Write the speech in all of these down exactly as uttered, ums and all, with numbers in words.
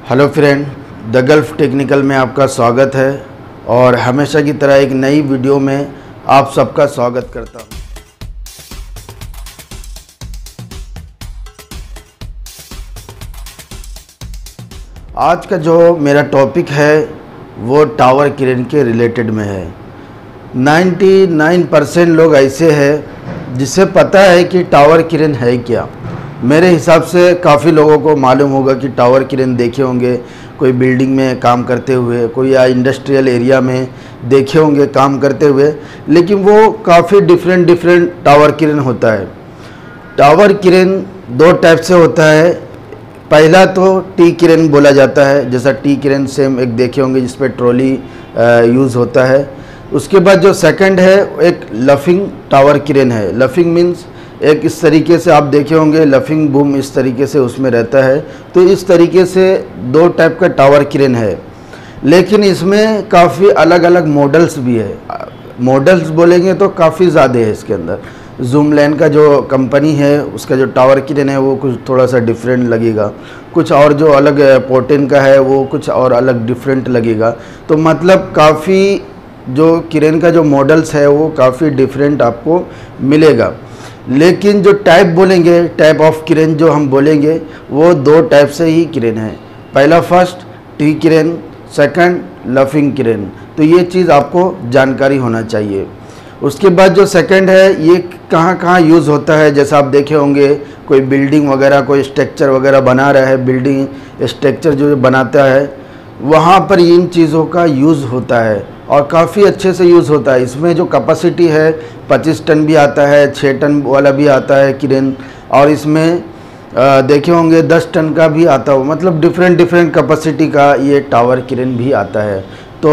Hello friend, the Gulf Technical में आपका स्वागत है और हमेशा की तरह एक नई वीडियो में आप सबका स्वागत करता हूं। आज का जो मेरा टॉपिक है वो टावर क्रेन के रिलेटेड में है। निन्यानवे परसेंट लोग ऐसे हैं जिसे पता है कि टावर क्रेन है क्या। मेरे हिसाब से काफ़ी लोगों को मालूम होगा कि टावर क्रेन देखे होंगे, कोई बिल्डिंग में काम करते हुए, कोई या इंडस्ट्रियल एरिया में देखे होंगे काम करते हुए, लेकिन वो काफ़ी डिफरेंट डिफरेंट टावर क्रेन होता है। टावर क्रेन दो टाइप से होता है। पहला तो टी क्रेन बोला जाता है, जैसा टी क्रेन सेम एक देखे होंगे जिस पर ट्रॉली यूज़ होता है। उसके बाद जो सेकंड है एक लफिंग टावर क्रेन है। लफिंग मीन्स एक इस तरीके से आप देखे होंगे, लफिंग बूम इस तरीके से उसमें रहता है। तो इस तरीके से दो टाइप का टावर क्रेन है, लेकिन इसमें काफ़ी अलग अलग मॉडल्स भी है। मॉडल्स बोलेंगे तो काफ़ी ज़्यादा है इसके अंदर। जूमलैन का जो कंपनी है उसका जो टावर क्रेन है वो कुछ थोड़ा सा डिफरेंट लगेगा, कुछ और जो अलग पोर्टेन का है वो कुछ और अलग डिफरेंट लगेगा। तो मतलब काफ़ी जो क्रेन का जो मॉडल्स है वो काफ़ी डिफरेंट आपको मिलेगा। लेकिन जो टाइप बोलेंगे, टाइप ऑफ क्रेन जो हम बोलेंगे वो दो टाइप से ही क्रेन है। पहला first T crane, second luffing crane. तो ये चीज़ आपको जानकारी होना चाहिए। उसके बाद जो सेकंड है ये कहाँ कहाँ यूज़ होता है, जैसा आप देखे होंगे कोई बिल्डिंग वगैरह, कोई स्ट्रक्चर वगैरह बना रहा है, बिल्डिंग स्ट्रक्चर जो बनाता है वहाँ पर इन चीज़ों का यूज़ होता है और काफ़ी अच्छे से यूज़ होता है। इसमें जो कैपेसिटी है पच्चीस टन भी आता है, छः टन वाला भी आता है क्रेन, और इसमें देखे होंगे दस टन का भी आता हो। मतलब डिफरेंट डिफरेंट कैपेसिटी का ये टावर क्रेन भी आता है। तो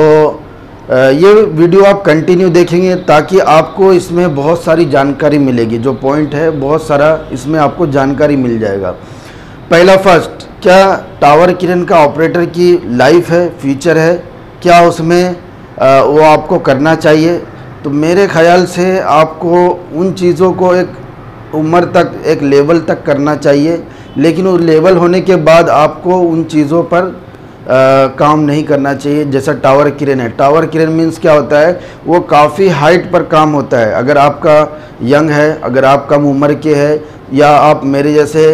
ये वीडियो आप कंटिन्यू देखेंगे ताकि आपको इसमें बहुत सारी जानकारी मिलेगी। जो पॉइंट है बहुत सारा इसमें आपको जानकारी मिल जाएगा। पहला फर्स्ट, क्या टावर क्रेन का ऑपरेटर की लाइफ है, फ्यूचर है, क्या उसमें आ, वो आपको करना चाहिए। तो मेरे ख्याल से आपको उन चीज़ों को एक उम्र तक, एक लेवल तक करना चाहिए, लेकिन उस लेवल होने के बाद आपको उन चीज़ों पर आ, काम नहीं करना चाहिए। जैसा टावर क्रेन है, टावर क्रेन मीन्स क्या होता है, वो काफ़ी हाइट पर काम होता है। अगर आपका यंग है, अगर आप कम उम्र के हैं, या आप मेरे जैसे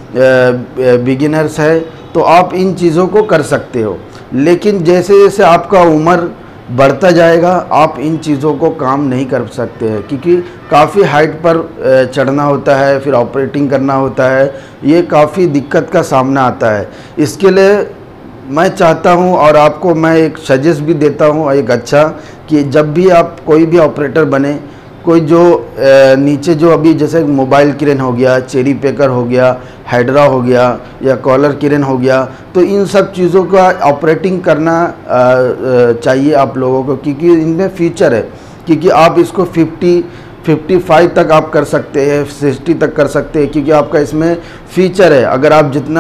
बिगिनर्स है, तो आप इन चीज़ों को कर सकते हो। लेकिन जैसे जैसे आपका उम्र बढ़ता जाएगा आप इन चीज़ों को काम नहीं कर सकते हैं, क्योंकि काफ़ी हाइट पर चढ़ना होता है, फिर ऑपरेटिंग करना होता है, ये काफ़ी दिक्कत का सामना आता है। इसके लिए मैं चाहता हूं और आपको मैं एक सजेस्ट भी देता हूं एक अच्छा, कि जब भी आप कोई भी ऑपरेटर बने, कोई जो नीचे जो अभी जैसे मोबाइल क्रेन हो गया, चेरी पेकर हो गया, हाइड्रा हो गया, या कॉलर क्रेन हो गया, तो इन सब चीज़ों का ऑपरेटिंग करना चाहिए आप लोगों को, क्योंकि इनमें फ्यूचर है। क्योंकि आप इसको फिफ्टी फिफ्टी फाइव तक आप कर सकते हैं, सिक्सटी तक कर सकते हैं, क्योंकि आपका इसमें फीचर है। अगर आप जितना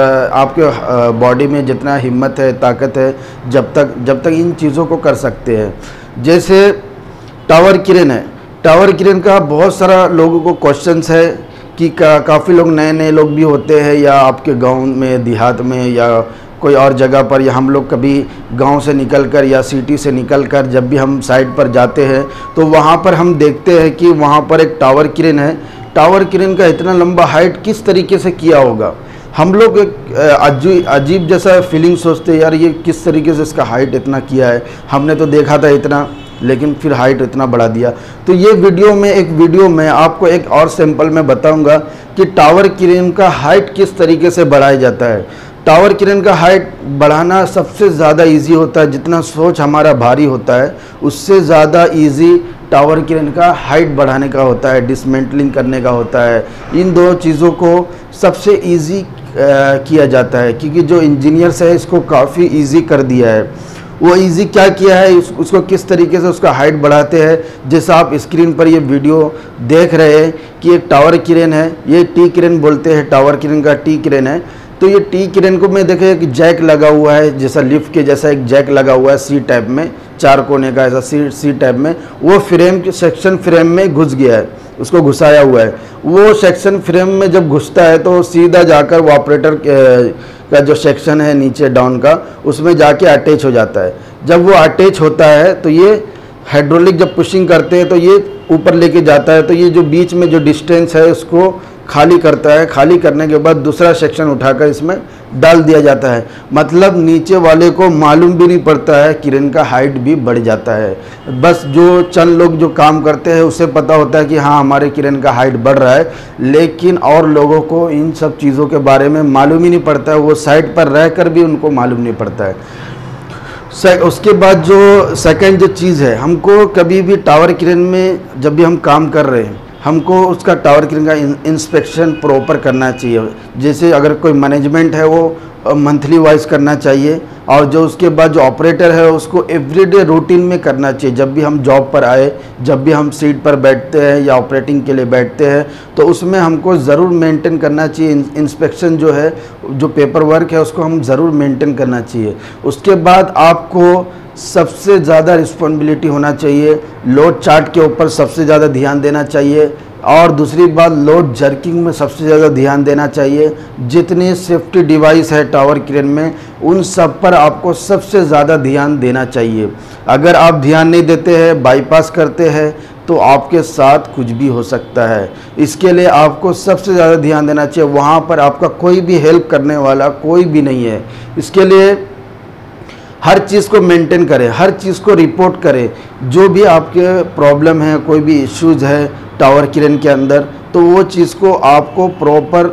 आपके बॉडी में जितना हिम्मत है, ताकत है, जब तक जब तक इन चीज़ों को कर सकते हैं। जैसे टावर क्रेन है, टावर क्रेन का बहुत सारा लोगों को क्वेश्चंस है कि का, काफ़ी लोग नए नए लोग भी होते हैं, या आपके गांव में, देहात में, या कोई और जगह पर, या हम लोग कभी गांव से निकलकर या सिटी से निकलकर जब भी हम साइड पर जाते हैं तो वहां पर हम देखते हैं कि वहां पर एक टावर क्रेन है। टावर क्रेन का इतना लंबा हाइट किस तरीके से किया होगा, हम लोग एक अजीब अजीब जैसा फीलिंग सोचते हैं, यार ये किस तरीके से इसका हाइट इतना किया है, हमने तो देखा था इतना, लेकिन फिर हाइट इतना बढ़ा दिया। तो ये वीडियो में एक वीडियो में आपको एक और सैंपल में बताऊंगा कि टावर क्रेन का हाइट किस तरीके से बढ़ाया जाता है। टावर क्रेन का हाइट बढ़ाना सबसे ज़्यादा इजी होता है। जितना सोच हमारा भारी होता है उससे ज़्यादा इजी टावर क्रेन का हाइट बढ़ाने का होता है, डिसमेंटलिंग करने का होता है। इन दो चीज़ों को सबसे इजी किया जाता है, क्योंकि जो इंजीनियर्स है इसको काफ़ी इजी कर दिया है। वो इजी क्या किया है, उस, उसको किस तरीके से उसका हाइट बढ़ाते हैं। जैसा आप स्क्रीन पर ये वीडियो देख रहे हैं कि एक टावर क्रेन है, ये टी क्रेन बोलते हैं, टावर क्रेन का टी क्रेन है। तो ये टी क्रेन को मैं देखे कि जैक लगा हुआ है, जैसा लिफ्ट के जैसा एक जैक लगा हुआ है सी टाइप में, चार कोने का ऐसा सी सी टाइप में, वो फ्रेम के सेक्शन फ्रेम में घुस गया है, उसको घुसाया हुआ है। वो सेक्शन फ्रेम में जब घुसता है तो सीधा जाकर वो ऑपरेटर का जो सेक्शन है नीचे डाउन का, उसमें जाके अटैच हो जाता है। जब वो अटैच होता है तो ये हाइड्रोलिक जब पुशिंग करते हैं तो ये ऊपर लेके जाता है, तो ये जो बीच में जो डिस्टेंस है उसको खाली करता है। खाली करने के बाद दूसरा सेक्शन उठाकर इसमें डाल दिया जाता है। मतलब नीचे वाले को मालूम भी नहीं पड़ता है, क्रेन का हाइट भी बढ़ जाता है। बस जो चंद लोग जो काम करते हैं उसे पता होता है कि हाँ हमारे क्रेन का हाइट बढ़ रहा है, लेकिन और लोगों को इन सब चीज़ों के बारे में मालूम ही नहीं पड़ता है। वो साइड पर रहकर भी उनको मालूम नहीं पड़ता है। उसके बाद जो सेकंड जो चीज़ है, हमको कभी भी टावर क्रेन में जब भी हम काम कर रहे हैं, हमको उसका टावर क्रेन का इंस्पेक्शन प्रॉपर करना चाहिए। जैसे अगर कोई मैनेजमेंट है वो मंथली वाइज करना चाहिए, और जो उसके बाद जो ऑपरेटर है उसको एवरीडे रूटीन में करना चाहिए। जब भी हम जॉब पर आए, जब भी हम सीट पर बैठते हैं या ऑपरेटिंग के लिए बैठते हैं, तो उसमें हमको ज़रूर मेंटेन करना चाहिए। इंस्पेक्शन जो है, जो पेपर वर्क है, उसको हम ज़रूर मेंटेन करना चाहिए। उसके बाद आपको सबसे ज़्यादा रिस्पॉन्सिबिलिटी होना चाहिए, लोड चार्ट के ऊपर सबसे ज़्यादा ध्यान देना चाहिए। और दूसरी बात, लोड जर्किंग में सबसे ज़्यादा ध्यान देना चाहिए। जितने सेफ्टी डिवाइस है टावर क्रेन में, उन सब पर आपको सबसे ज़्यादा ध्यान देना चाहिए। अगर आप ध्यान नहीं देते हैं, बाईपास करते हैं, तो आपके साथ कुछ भी हो सकता है। इसके लिए आपको सबसे ज़्यादा ध्यान देना चाहिए। वहाँ पर आपका कोई भी हेल्प करने वाला कोई भी नहीं है। इसके लिए हर चीज़ को मेंटेन करें, हर चीज़ को रिपोर्ट करें। जो भी आपके प्रॉब्लम है, कोई भी इश्यूज़ है टावर क्रेन के अंदर, तो वो चीज़ को आपको प्रॉपर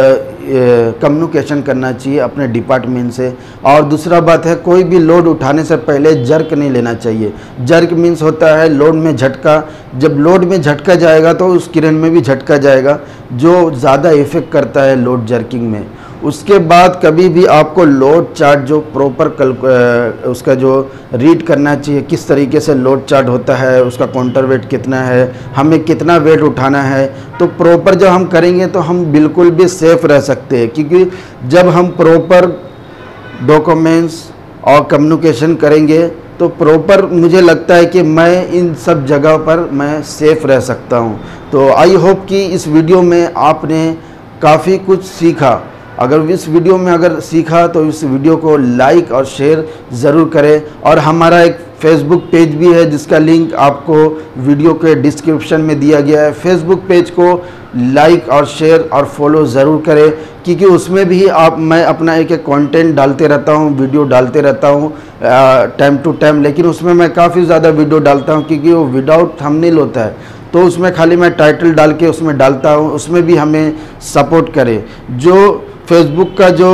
कम्युनिकेशन करना चाहिए अपने डिपार्टमेंट से। और दूसरा बात है, कोई भी लोड उठाने से पहले जर्क नहीं लेना चाहिए। जर्क मीन्स होता है लोड में झटका। जब लोड में झटका जाएगा तो उस क्रेन में भी झटका जाएगा, जो ज़्यादा इफेक्ट करता है लोड जर्किंग में। उसके बाद कभी भी आपको लोड चार्ट जो प्रॉपर कल उसका जो रीड करना चाहिए, किस तरीके से लोड चार्ट होता है, उसका काउंटर वेट कितना है, हमें कितना वेट उठाना है। तो प्रॉपर जब हम करेंगे तो हम बिल्कुल भी सेफ रह सकते हैं, क्योंकि जब हम प्रॉपर डॉक्यूमेंट्स और कम्युनिकेशन करेंगे तो प्रॉपर मुझे लगता है कि मैं इन सब जगह पर मैं सेफ रह सकता हूँ। तो आई होप कि इस वीडियो में आपने काफ़ी कुछ सीखा। अगर इस वीडियो में अगर सीखा तो इस वीडियो को लाइक और शेयर ज़रूर करें। और हमारा एक फेसबुक पेज भी है जिसका लिंक आपको वीडियो के डिस्क्रिप्शन में दिया गया है। फेसबुक पेज को लाइक और शेयर और फॉलो ज़रूर करें, क्योंकि उसमें भी आप मैं अपना एक एक कंटेंट डालते रहता हूँ, वीडियो डालते रहता हूँ टाइम टू टाइम। लेकिन उसमें मैं काफ़ी ज़्यादा वीडियो डालता हूँ, क्योंकि वो विदाउट थंबनेल होता है, तो उसमें खाली मैं टाइटल डाल के उसमें डालता हूँ। उसमें भी हमें सपोर्ट करें। जो फेसबुक का जो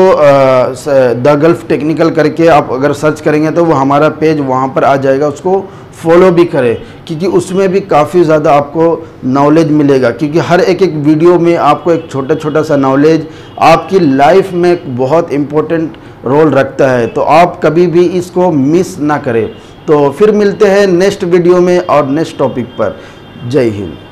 द गल्फ टेक्निकल करके आप अगर सर्च करेंगे तो वो हमारा पेज वहाँ पर आ जाएगा, उसको फॉलो भी करें, क्योंकि उसमें भी काफ़ी ज़्यादा आपको नॉलेज मिलेगा। क्योंकि हर एक एक वीडियो में आपको एक छोटा छोटा सा नॉलेज आपकी लाइफ में एक बहुत इम्पोर्टेंट रोल रखता है। तो आप कभी भी इसको मिस ना करें। तो फिर मिलते हैं नेक्स्ट वीडियो में और नेक्स्ट टॉपिक पर। जय हिंद।